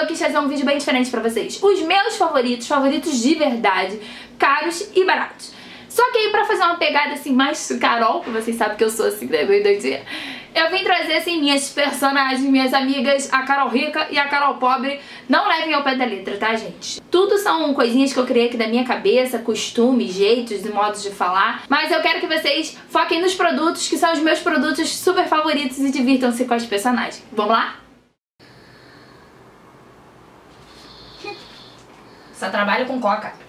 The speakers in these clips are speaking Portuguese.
eu quis fazer um vídeo bem diferente pra vocês. Os meus favoritos de verdade, caros e baratos. Só que aí pra fazer uma pegada assim mais Carol, que vocês sabem que eu sou assim, né, meio doidinha, eu vim trazer assim minhas personagens, minhas amigas, a Carol rica e a Carol pobre. Não levem ao pé da letra, tá, gente? Tudo são coisinhas que eu criei aqui da minha cabeça, costumes, jeitos e modos de falar. Mas eu quero que vocês foquem nos produtos, que são os meus produtos super favoritos, e divirtam-se com as personagens. Vamos lá? Só trabalho com coca.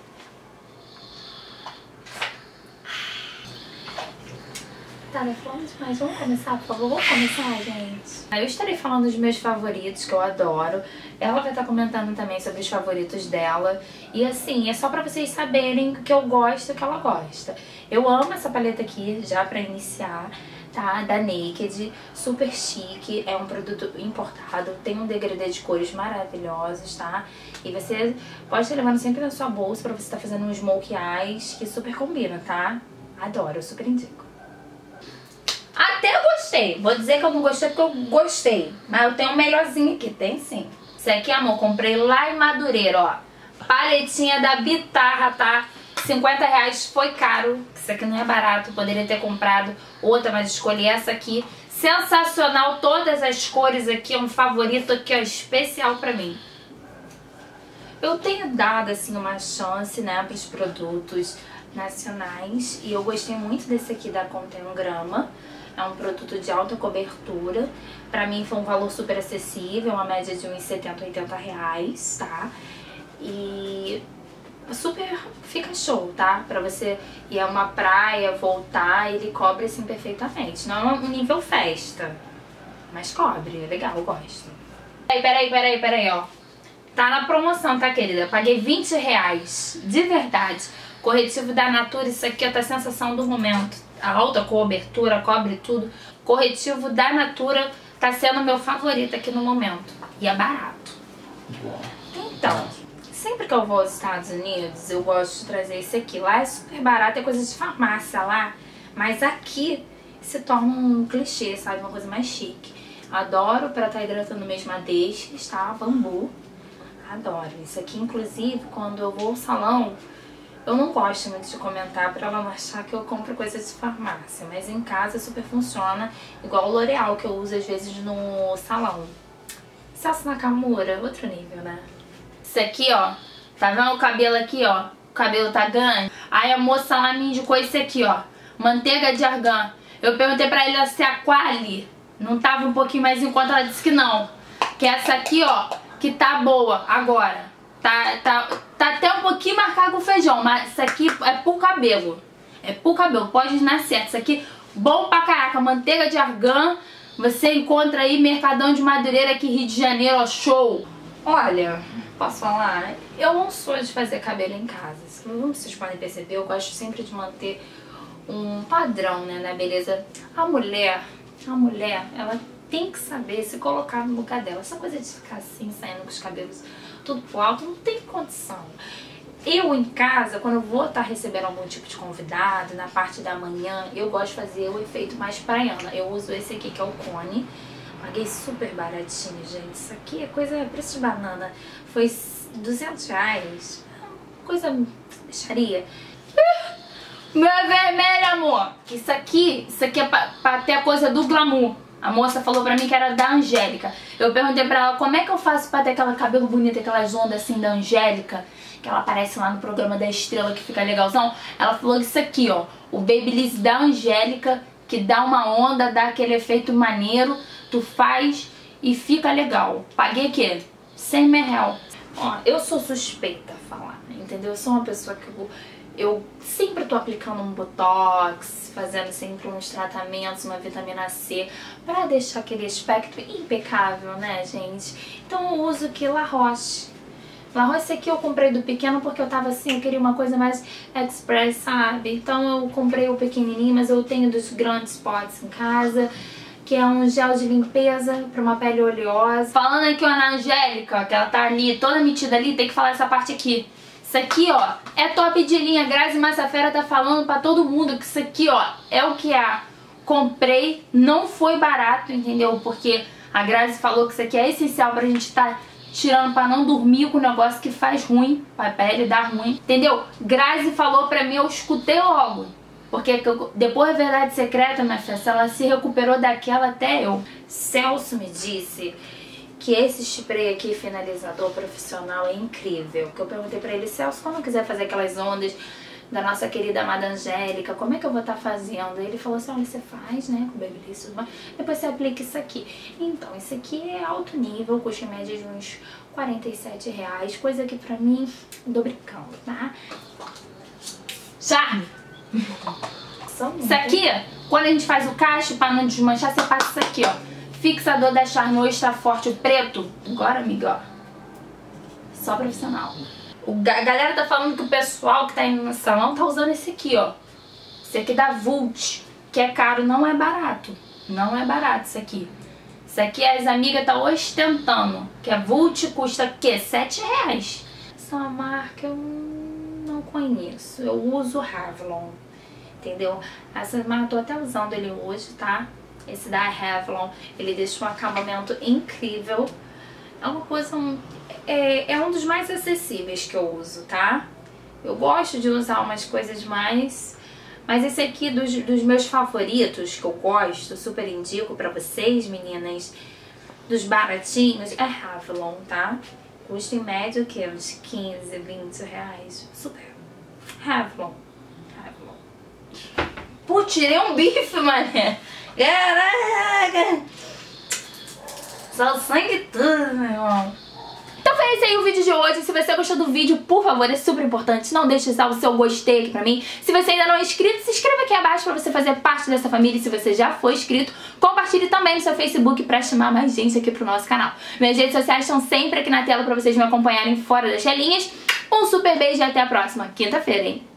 Tá, né? Falando demais. Vamos começar, por favor? Vamos começar, gente? Eu estarei falando dos meus favoritos, que eu adoro. Ela vai estar comentando também sobre os favoritos dela. E assim, é só pra vocês saberem o que eu gosto e o que ela gosta. Eu amo essa paleta aqui, já pra iniciar, tá? Da Naked, super chique, é um produto importado, tem um degradê de cores maravilhosos, tá? E você pode estar levando sempre na sua bolsa pra você estar fazendo um smokey eyes, que super combina, tá? Adoro, eu super indico. Até eu gostei. Vou dizer que eu não gostei porque eu gostei. Mas eu tenho um melhorzinho aqui. Tem sim. Isso aqui, amor, comprei lá em Madureira, ó. Paletinha da Bitarra, tá? R$50 foi caro. Isso aqui não é barato. Poderia ter comprado outra, mas escolhi essa aqui. Sensacional. Todas as cores aqui. É um favorito aqui, ó, especial pra mim. Eu tenho dado, assim, uma chance, né, pros produtos nacionais. E eu gostei muito desse aqui da Contém um Grama. É um produto de alta cobertura. Pra mim foi um valor super acessível, uma média de uns R$70, R$80, tá? E super fica show, tá? Pra você ir a uma praia, voltar, ele cobre assim perfeitamente. Não é um nível festa, mas cobre, é legal, eu gosto. Peraí, ó. Tá na promoção, tá, querida? Paguei R$20, de verdade. Corretivo da Natura, isso aqui ó, tá a sensação do momento. A alta cobertura, cobre tudo. Corretivo da Natura tá sendo meu favorito aqui no momento. E é barato. Então, sempre que eu vou aos Estados Unidos, eu gosto de trazer esse aqui. Lá é super barato, é coisa de farmácia lá. Mas aqui se torna um clichê, sabe? Uma coisa mais chique. Adoro pra estar hidratando mesmo a deixas, tá? Bambu. Adoro. Isso aqui, inclusive, quando eu vou ao salão, eu não gosto muito de comentar pra ela não achar que eu compro coisas de farmácia, mas em casa super funciona, igual o L'Oreal que eu uso às vezes no salão. Celso Nakamura, outro nível, né? Isso aqui, ó, tá vendo o cabelo aqui, ó? O cabelo tá ganho. Aí a moça lá me indicou esse aqui, ó, manteiga de argan. Eu perguntei pra ela se a Quali não tava um pouquinho mais em conta, ela disse que não. Que essa aqui, ó, que tá boa agora. Tá até um pouquinho marcado com feijão, mas isso aqui é pro cabelo. É pro cabelo, pode dar certo. Isso aqui, bom pra caraca, manteiga de argan. Você encontra aí Mercadão de Madureira aqui, Rio de Janeiro, ó, show. Olha, posso falar? Eu não sou de fazer cabelo em casa. Como vocês podem perceber, eu gosto sempre de manter um padrão, né, na beleza. A mulher, ela tem que saber se colocar no lugar dela. Essa coisa de ficar assim, saindo com os cabelos tudo pro alto, não tem condição. Eu em casa, quando eu vou estar recebendo algum tipo de convidado, na parte da manhã, eu gosto de fazer o efeito mais praiana. Eu uso esse aqui que é o Cone. Paguei super baratinho, gente. Isso aqui é coisa, preço de banana. Foi R$200. Coisa deixaria. Meu é vermelho, amor. Isso aqui é pra ter a coisa do glamour. A moça falou pra mim que era da Angélica. Eu perguntei pra ela como é que eu faço pra ter aquele cabelo bonito, aquelas ondas assim da Angélica, que ela aparece lá no programa da Estrela, que fica legalzão. Ela falou isso aqui, ó, o Babyliss da Angélica, que dá uma onda, dá aquele efeito maneiro, tu faz e fica legal. Paguei o quê? R$100. Ó, eu sou suspeita a falar, entendeu? Eu sou uma pessoa que eu sempre tô aplicando um botox, fazendo sempre uns tratamentos, uma vitamina C, pra deixar aquele aspecto impecável, né, gente? Então eu uso aqui La Roche. La Roche, esse aqui eu comprei do pequeno porque eu tava assim, eu queria uma coisa mais express, sabe? Então eu comprei o pequenininho, mas eu tenho dos grandes potes em casa, que é um gel de limpeza pra uma pele oleosa. Falando aqui, ó, na Angélica, que ela tá ali, toda metida ali, tem que falar essa parte aqui. Isso aqui, ó, é top de linha. Grazi Massafera tá falando pra todo mundo que isso aqui, ó, é o que é. Comprei, não foi barato, entendeu? Porque a Grazi falou que isso aqui é essencial pra gente estar tirando pra não dormir com um negócio que faz ruim pra pele, dá ruim, entendeu? Grazi falou pra mim, eu escutei logo. Porque depois da Verdade Secreta, minha filha, se ela se recuperou daquela até eu. Celso me disse que esse spray aqui, finalizador profissional, é incrível. Que eu perguntei pra ele, Celso, quando eu quiser fazer aquelas ondas da nossa querida amada Angélica, como é que eu vou estar fazendo? Ele falou assim, olha, você faz, né, com Babyliss, depois você aplica isso aqui. Então, esse aqui é alto nível, custa em média de uns R$47, coisa que pra mim, tô brincando, tá? Charme! Isso aqui, quando a gente faz o cacho, pra não desmanchar, você passa isso aqui, ó. Fixador da Charme Extra Forte, o preto. Agora, amiga, ó. Só profissional. A galera tá falando que o pessoal que tá indo no salão tá usando esse aqui, ó. Esse aqui da Vult, que é caro, não é barato. Não é barato isso aqui. Isso aqui as amigas tá ostentando. Que a Vult custa, o quê? R$7. Essa marca eu não conheço. Eu uso Revlon. Entendeu? Essa marca eu tô até usando ele hoje, tá? Esse da Revlon, ele deixa um acabamento incrível. É uma coisa... É um dos mais acessíveis que eu uso, tá? Eu gosto de usar umas coisas mais... Mas esse aqui dos meus favoritos, que eu gosto, super indico pra vocês, meninas, dos baratinhos, é Revlon, tá? Custa em média o quê? Uns 15, 20 reais. Super. Revlon. Pô, tirei um bife, mané. Caraca. Só sangue tudo, meu irmão. Então foi esse aí o vídeo de hoje. Se você gostou do vídeo, por favor, é super importante, não deixe de dar o seu gostei aqui pra mim. Se você ainda não é inscrito, se inscreva aqui abaixo pra você fazer parte dessa família. E se você já foi inscrito, compartilhe também no seu Facebook pra chamar mais gente aqui pro nosso canal. Minhas redes sociais estão sempre aqui na tela pra vocês me acompanharem fora das telinhas. Um super beijo e até a próxima quinta-feira, hein?